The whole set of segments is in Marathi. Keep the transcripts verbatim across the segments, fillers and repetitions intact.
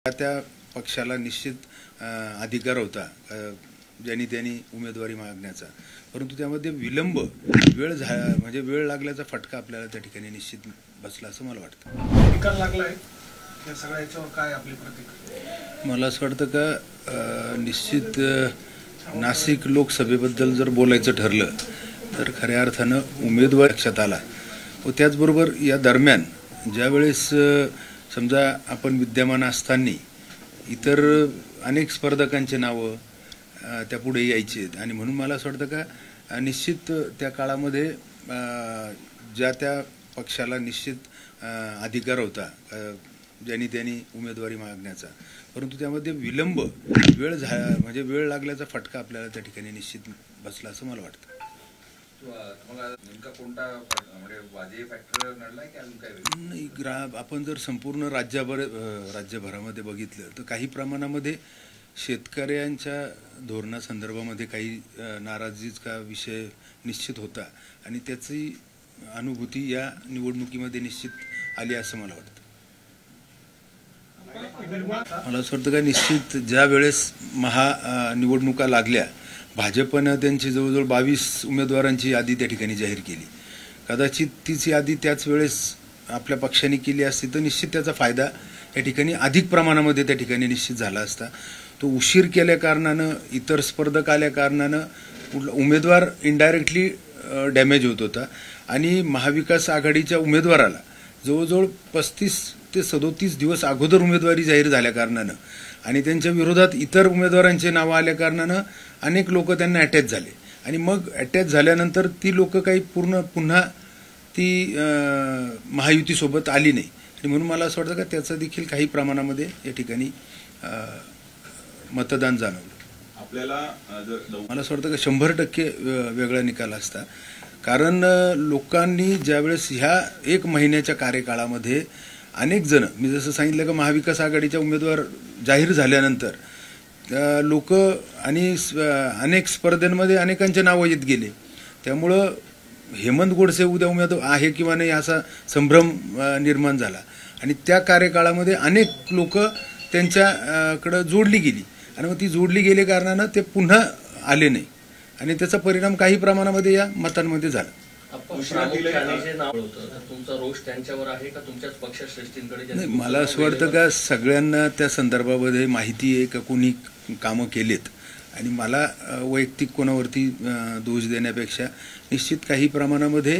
त्या पक्षाला निश्चित अधिकार होता ज्यांनी त्यांनी उमेदवारी मागण्याचा, परंतु त्यामध्ये विलंब वेळ झाला म्हणजे वेळ लागल्याचा फटका आपल्याला त्या ठिकाणी निश्चित बसला असं मला वाटतं. निकाल लागलाय या सगळ्या याच्यावर काय आपली प्रतिक्रिया? मला असं वाटतं का निश्चित नाशिक लोकसभेबद्दल जर बोलायचं ठरलं तर खऱ्या अर्थानं उमेदवार लक्षात आला व त्याचबरोबर या दरम्यान ज्यावेळेस समजा आपण विद्यमान असताना इतर अनेक स्पर्धकांचे नावं त्या पुढे यायचे आणि म्हणून मला असं वाटतं का निश्चित त्या काळामध्ये ज्या त्या पक्षाला निश्चित अधिकार होता ज्यांनी त्यांनी उमेदवारी मागण्याचा, परंतु त्यामध्ये विलंब वेळ झाला म्हणजे वेळ लागल्याचा फटका आपल्याला त्या ठिकाणी निश्चित बसला असं मला वाटतं. नाही, ग्रा आपण जर संपूर्ण राज्यभर राज्यभरामध्ये बघितलं तर काही प्रमाणामध्ये शेतकऱ्यांच्या धोरणासंदर्भामध्ये काही नाराजीचा विषय निश्चित होता आणि त्याची अनुभूती या निवडणुकीमध्ये निश्चित आली असं मला वाटतं. मला असं वाटतं का निश्चित ज्या वेळेस महा निवडणुका लागल्या भाजपनं त्यांची जवळजवळ बावीस उमेदवारांची यादी त्या ठिकाणी जाहीर केली. कदाचित तीच यादी त्याच वेळेस आपल्या पक्षाने केली असती तर निश्चित त्याचा फायदा या ठिकाणी अधिक प्रमाणामध्ये त्या ठिकाणी निश्चित झाला असता. तो उशीर केल्या कारणानं इतर स्पर्धक आल्या कारणानं उमेदवार इनडायरेक्टली डॅमेज होत होता आणि महाविकास आघाडीच्या उमेदवाराला जवळजवळ पस्तीस ते सदोतीस दिवस अगोदर उमेदवारी जाहीर झाल्या कारणानं आणि त्यांच्या विरोधात इतर उमेदवारांचे नावं आल्या कारणानं अनेक लोक त्यांना अटॅच झाले आणि मग अटॅच झाल्यानंतर ती लोक काही पूर्ण पुन्हा ती महायुतीसोबत आली नाही आणि म्हणून मला असं वाटतं का त्याचं देखील काही प्रमाणामध्ये या ठिकाणी मतदान जाणवलं. आपल्याला मला असं वाटतं का शंभर टक्के वेगळा निकाल असता, कारण लोकांनी ज्यावेळेस ह्या एक महिन्याच्या कार्यकाळामध्ये अनेक जण मी जसं सांगितलं का महाविकास आघाडीच्या उमेदवार जाहीर झाल्यानंतर लोक आणि अनेक स्पर्धेमध्ये अनेकांचे नावं येत गेले, त्यामुळं हेमंत गोडसे उद्या उमेदवार आहे किंवा नाही असा संभ्रम निर्माण झाला आणि त्या कार्यकाळामध्ये अनेक लोक त्यांच्याकडं जोडली गेली आणि मग ती जोडली गेली कारणानं ते पुन्हा आले नाही आणि त्याचा परिणाम काही प्रमाणामध्ये या मतांमध्ये झाला. नाही, मला असं वाटतं का सगळ्यांना त्या संदर्भामध्ये माहिती आहे का कोणी कामं केलेत आणि मला वैयक्तिक कोणावरती दोष देण्यापेक्षा निश्चित काही प्रमाणामध्ये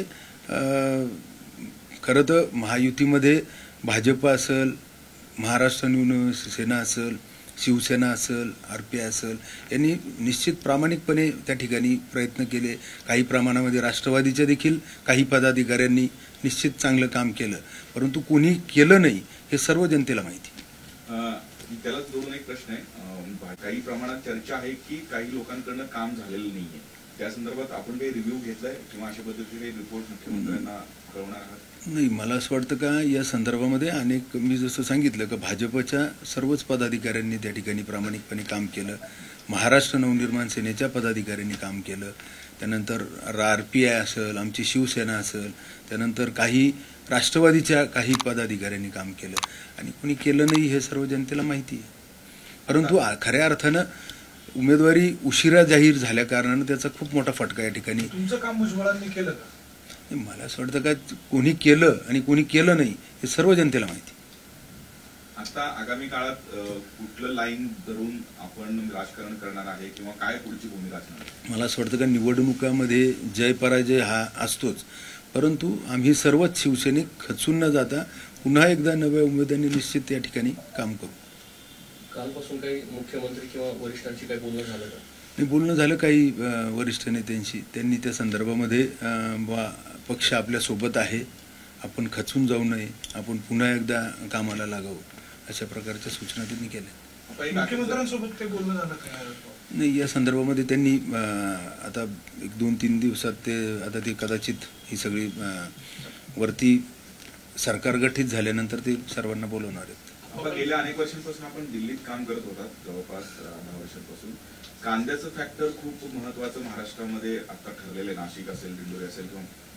खरं तर महायुतीमध्ये भाजप असेल, महाराष्ट्र नवनिर्माण सेना असेल, शिवसेना असेल, आर पी आय असेल यांनी निश्चित प्रामाणिकपणे त्या ठिकाणी प्रयत्न केले. काही प्रमाणामध्ये राष्ट्रवादीच्या देखील काही पदाधिकाऱ्यांनी निश्चित चांगलं काम केलं, परंतु कोणी केलं नाही हे सर्व जनतेला माहिती. त्याला जोडून एक प्रश्न आहे, काही प्रमाणात चर्चा आहे की काही लोकांकडनं काम झालेलं नाहीये, त्या संदर्भात आपण काही रिव्ह्यू घेतलाय किंवा अशा पद्धतीने रिपोर्ट मुख्यमंत्र्यांना कळवणार आहात? नाही, मला असं वाटतं का या संदर्भामध्ये अनेक मी जसं सांगितलं का भाजपच्या सर्वच पदाधिकाऱ्यांनी त्या ठिकाणी प्रामाणिकपणे काम केलं, महाराष्ट्र नवनिर्माण सेनेच्या पदाधिकाऱ्यांनी काम केलं, त्यानंतर आर पी आय असेल, आमची शिवसेना असेल, त्यानंतर काही राष्ट्रवादीच्या काही पदाधिकाऱ्यांनी काम केलं आणि कोणी केलं नाही हे सर्व जनतेला माहिती आहे. परंतु खऱ्या अर्थानं उमेदवारी उशिरा जाहीर झाल्या कारणानं त्याचा खूप मोठा फटका या ठिकाणी. तुमचं काम भुजबळांनी केलं का? मला असं वाटतं का कोणी केलं आणि कोणी केलं नाही हे सर्व जनतेला माहिती. आता आगामी काळात कुठलं लाईन धरून आपण राजकारण करणार आहे किंवा काय पुढची भूमिका असणार? मला असं वाटतं का निवडणुकामध्ये जय पराजय हा असतोच, परंतु आम्ही सर्वच शिवसैनिक खचून न जाता पुन्हा एकदा नव्या उमेदवारांनी निश्चित या ठिकाणी काम करू. कालपासून काही मुख्यमंत्री किंवा वरिष्ठांची काही बोलणं झालं का? नाही, बोलणं झालं काही वरिष्ठ नेत्यांशी, त्यांनी त्या संदर्भामध्ये पक्ष आपल्यासोबत आहे, आपण खचून जाऊ नये, आपण पुन्हा एकदा कामाला लागावं अशा प्रकारच्या सूचना त्यांनी केल्या. मुख्यमंत्र्यांसोबत ते बोलणं झालं का? नाही, या संदर्भामध्ये त्यांनी आता एक दोन तीन दिवसात ते आता ते कदाचित ही सगळी वरती सरकार गठीत झाल्यानंतर ते सर्वांना बोलवणार आहेत. गेल्या अनेक वर्षांपासून आपण दिल्लीत काम करत होता, जवळपास दहा वर्षांपासून कांद्याचं फॅक्टर खूप महत्वाचं महाराष्ट्रामध्ये आता ठरलेलं आहे. नाशिक असेल, दिंडोरी असेल किंवा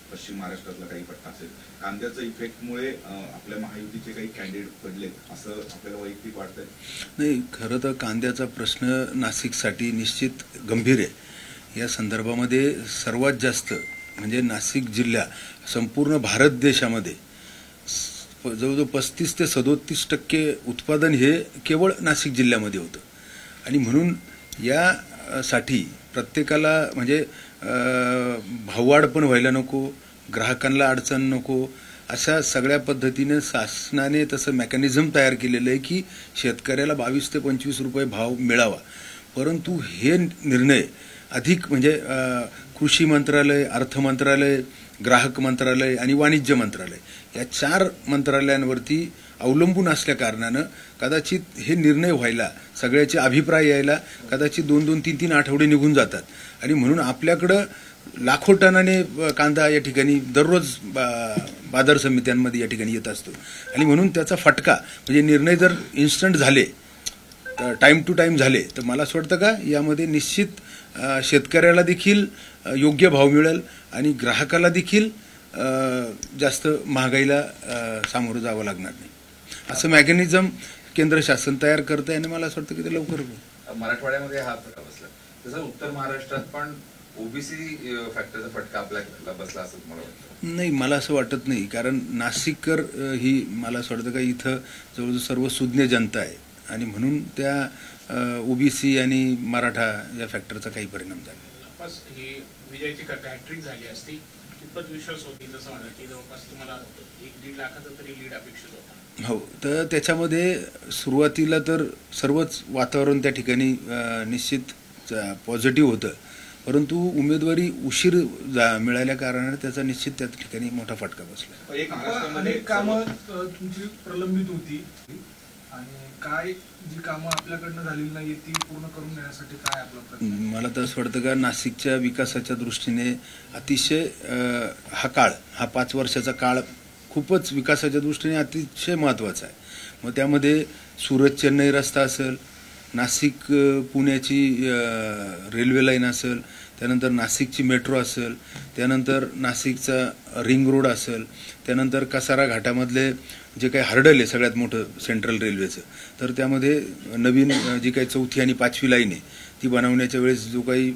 पश्चिम महाराष्ट्रातला काही पट्टा असेल, कांद्याच्या इफेक्टमुळे आपल्या महायुतीचे काही कॅन्डिडेट पडलेत असं आपल्याला वैयक्तिक वाटतंय? नाही, खरं तर कांद्याचा प्रश्न नाशिकसाठी निश्चित गंभीर आहे. या संदर्भामध्ये सर्वात जास्त म्हणजे नाशिक जिल्हा संपूर्ण भारत देशामध्ये जवळजवळ पस्तीस ते सदोतीस टक्के उत्पादन हे केवळ नाशिक जिल्ह्यामध्ये होतं. आणि म्हणून यासाठी प्रत्येकाला म्हणजे भाववाढ पण व्हायला नको, ग्राहकांना अडचण नको, अशा सगळ्या पद्धतीने शासनाने तसं मेकॅनिझम तयार केलेलं आहे की शेतकऱ्याला बावीस ते पंचवीस रुपये भाव मिळावा. परंतु हे निर्णय अधिक म्हणजे कृषी मंत्रालय, अर्थ मंत्रालय, ग्राहक मंत्रालय आणि वाणिज्य मंत्रालय या चार मंत्रालयांवरती अवलंबून असल्या कारणानं कदाचित हे निर्णय व्हायला, सगळ्याचे अभिप्राय यायला कदाचित दोन दोन तीन तीन आठवडे निघून जातात. आणि म्हणून आपल्याकडं लाखो टनाने कांदा या ठिकाणी दररोज बाजार समित्यांमध्ये या ठिकाणी येत असतो. आणि म्हणून त्याचा फटका म्हणजे निर्णय जर इन्स्टंट झाले, टाईम टू टाईम झाले, तर मला असं वाटतं का यामध्ये निश्चित शेतकऱ्याला देखील योग्य भाव मिळेल आणि ग्राहकाला देखील जास्त महागाईला सामोरं जावं लागणार नाही. असं मेकॅनिझम केंद्र शासन तयार करतं आहे आणि मला असं वाटतं की ते लवकर होईल. मराठवाड्यामध्ये हा फटका बसला, तसं उत्तर महाराष्ट्रात पण ओबीसी फॅक्टरचा फटका आपल्याला बसला असं मला वाटतं? नाही, मला असं वाटत नाही. कारण नाशिककर ही मला असं वाटतं का इथं जवळजवळ सर्व सुज्ञ जनता आहे आणि म्हणून त्या ओबीसी आणि मराठा या फॅक्टरचा काही परिणाम झाला. ही विजयाची हॅट्रिक झाली असती, कितपत विश्वास होती तसं म्हणा की जवळपास तुम्हाला एक दीड लाखाचा तरी लीड अपेक्षित होता? हो, तर त्याच्यामध्ये सुरुवातीला तर सर्वच वातावरण त्या ठिकाणी निश्चित पॉझिटिव्ह होतं. परंतु उमेदवारी उशीर मिळाल्या कारणाने त्याचा निश्चित त्या ठिकाणी मोठा फटका बसला. अनेक कामं तुमची प्रलंबित होती आणि काय जी कामं आपल्याकडनं झालेली नाही ती पूर्ण करून घेण्यासाठी काय आपला प्रयत्न? मला तर असं वाटतं का नाशिकच्या विकासाच्या दृष्टीने अतिशय हा काळ, हा पाच वर्षाचा काळ खूपच विकासाच्या दृष्टीने अतिशय महत्त्वाचा आहे. मग त्यामध्ये सुरत चेन्नई रस्ता असेल, नाशिक पुण्याची रेल्वे लाईन असेल, त्यानंतर नाशिकची मेट्रो असेल, त्यानंतर नाशिकचा रिंग रोड असेल, त्यानंतर कसारा घाटामधले जे काही हर्डल आहे सगळ्यात मोठं सेंट्रल रेल्वेचं, तर त्यामध्ये नवीन जी काही चौथी आणि पाचवी लाईन आहे ती बनवण्याच्या वेळेस जो काही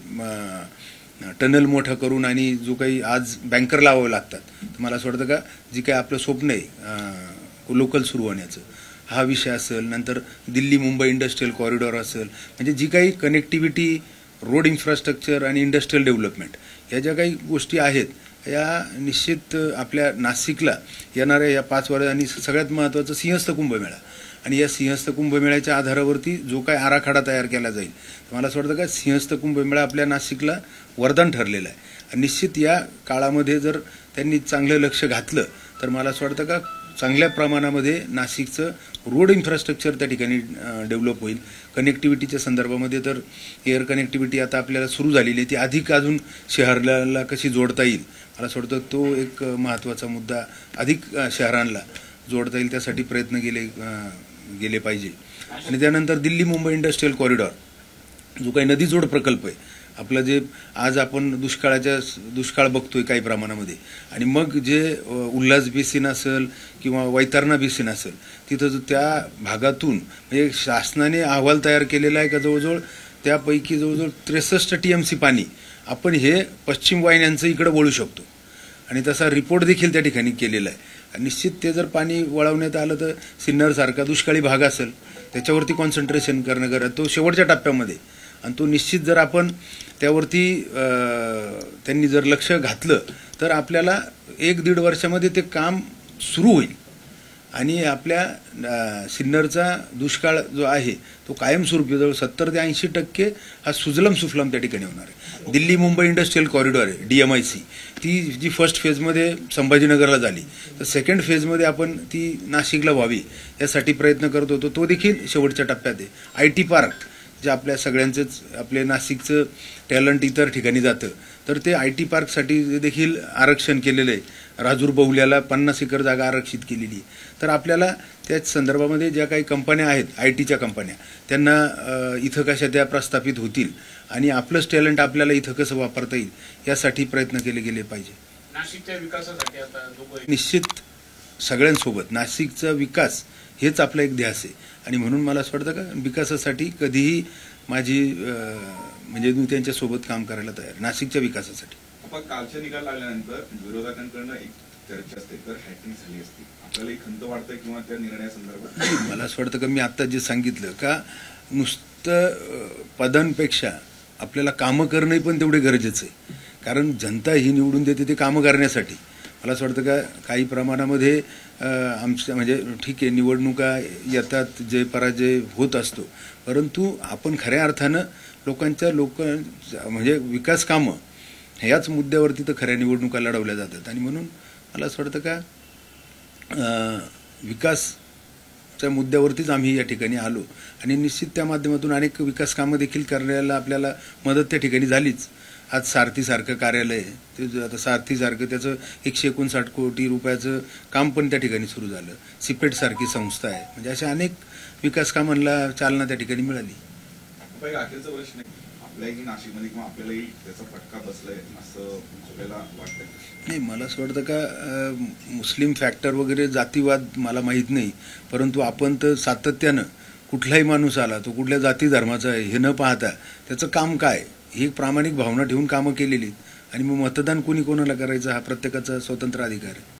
टनल मोठा करून आणि जो काही आज बँकर लावावे लागतात, तर मला असं वाटतं का जी काही आपलं स्वप्न आहे लोकल सुरू होण्याचं, हा विषय असेल, नंतर दिल्ली मुंबई इंडस्ट्रियल कॉरिडॉर असेल, म्हणजे जी काही कनेक्टिव्हिटी, रोड इन्फ्रास्ट्रक्चर आणि इंडस्ट्रियल डेव्हलपमेंट या ज्या काही गोष्टी आहेत या निश्चित आपल्या नाशिकला येणाऱ्या या पाच वर्ष आणि सगळ्यात महत्त्वाचं सिंहस्थ कुंभमेळा आणि या सिंहस्थ कुंभमेळ्याच्या आधारावरती जो काही आराखडा तयार केला जाईल, मला असं वाटतं का सिंहस्थ कुंभमेळा आपल्या नाशिकला वरदान ठरलेलं आहे. आणि निश्चित या काळामध्ये जर त्यांनी चांगलं लक्ष घातलं तर मला असं वाटतं का चांगल्या प्रमाणामध्ये नाशिकचं रोड इन्फ्रास्ट्रक्चर त्या ठिकाणी डेव्हलप होईल. कनेक्टिव्हिटीच्या संदर्भामध्ये तर एअर कनेक्टिव्हिटी आता आपल्याला सुरू झालेली आहे, ती अधिक अजून शहराला कशी जोडता येईल, मला असं वाटतं तो एक महत्त्वाचा मुद्दा अधिक शहरांना जोडता येईल त्यासाठी प्रयत्न केले गेले पाहिजे. आणि त्यानंतर दिल्ली मुंबई इंडस्ट्रियल कॉरिडॉर जो काही नदी जोड प्रकल्प आहे आपलं, जे आज आपण दुष्काळाच्या दुष्काळ बघतोय काही प्रमाणामध्ये, आणि मग जे उल्हास बेसिन असेल किंवा वैतरणा बेसिन असेल तिथं जो त्या भागातून म्हणजे शासनाने अहवाल तयार केलेला आहे का जवळजवळ त्यापैकी जवळजवळ त्रेसष्ट टी एम सी पाणी आपण हे पश्चिम वाहिन्यांचं इकडं वळू शकतो आणि तसा रिपोर्ट देखील त्या ठिकाणी केलेला आहे. निश्चित ते जर पाणी वळवण्यात आलं तर सिन्नरसारखा दुष्काळी भाग असेल त्याच्यावरती कॉन्सन्ट्रेशन करणं गरज, तो शेवटच्या टप्प्यामध्ये, आणि तो निश्चित जर आपण त्यावरती त्यांनी जर लक्ष घातलं तर आपल्याला एक दीड वर्षामध्ये ते काम सुरू होईल आणि आपल्या सिन्नरचा दुष्काळ जो आहे तो कायमस्वरूपी जवळ सत्तर ते ऐंशी टक्के हा सुजलम सुफलम त्या ठिकाणी होणार आहे. दिल्ली मुंबई इंडस्ट्रियल कॉरिडॉर आहे डी एम आय सी, ती जी फर्स्ट फेजमध्ये संभाजीनगरला झाली तर सेकंड फेजमध्ये आपण ती नाशिकला व्हावी यासाठी प्रयत्न करत होतो, तो देखील शेवटच्या टप्प्यात आहे. आय टी पार्क जे आपल्या सगळ्यांचंच आपले नाशिकचं टॅलेंट इतर ठिकाणी जातं तर ते आय टी पार्कसाठी देखील आरक्षण केलेलं आहे. राजूर बहुल्याला पन्नास एकर जागा आरक्षित केलेली. तर आपल्याला त्याच संदर्भामध्ये ज्या काही कंपन्या आहेत आय टीच्या कंपन्या त्यांना इथं कशा त्या प्रस्थापित होतील आणि आपलंच टॅलेंट आपल्याला इथं कसं वापरता येईल यासाठी प्रयत्न केले गेले पाहिजे. नाशिकच्या विकासासाठी आता दोघं निश्चित सगळ्यांसोबत नाशिकचा विकास हेच आपला एक ध्यास आहे आणि म्हणून मला असं वाटतं का विकासासाठी कधीही माझी अं, म्हणजे मी त्यांच्यासोबत काम करायला तयार आहे, नाशिकच्या विकासासाठी. आपण कालच्या निकाल लागल्यानंतर विरोधकांकडनं एक चर्चा असते तर हॅट्रिक झाली असती, आपल्याला एक खंत वाटतं किंवा त्या निर्णयासंदर्भात? नाही, मला असं वाटतं का मी आत्ता जे सांगितलं का नुसतं अं, पदांपेक्षा आपल्याला कामं करणंही पण तेवढे गरजेचं आहे, कारण जनता ही निवडून देते ते कामं करण्यासाठी. मला असं वाटतं का काही प्रमाणामध्ये आमच्या म्हणजे ठीक आहे निवडणुका येतात, जय पराजय होत असतो, परंतु आपण खऱ्या अर्थानं लोकांच्या लोक म्हणजे विकास कामं ह्याच मुद्द्यावरती तर खऱ्या निवडणुका लढवल्या जातात आणि म्हणून मला असं वाटतं का अं, विकासच्या मुद्द्यावरतीच आम्ही या ठिकाणी आलो आणि निश्चित त्या माध्यमातून अनेक विकास कामं देखील करण्याला आपल्याला मदत त्या ठिकाणी झालीच. आज सारथीसारखं कार्यालय आहे, ते ज- आता सारथीसारखं त्याचं एकशे एकोणसाठ कोटी रुपयाचं काम पण त्या ठिकाणी सुरू झालं. सिपेटसारखी संस्था आहे, म्हणजे अशा अनेक विकास कामांना चालना त्या ठिकाणी मिळाली. आपण एक अखेरचा प्रश्न आहे, आपल्याही नाशिकमध्ये किंवा आपल्यालाही त्याचा फटका बसलाय असं आपल्याला वाटतंय? नाही, मला असं वाटतं का अं, मुस्लिम फॅक्टर वगैरे जातीवाद मला माहीत नाही, परंतु आपण तर सातत्यानं कुठलाही माणूस आला तो कुठल्या जाती धर्माचा आहे हे न पाहता त्याचं काम काय ही एक प्रामाणिक भावना ठेवून कामं केलेली आणि मग मतदान कोणी कोणाला करायचं हा प्रत्येकाचा स्वतंत्र अधिकार आहे.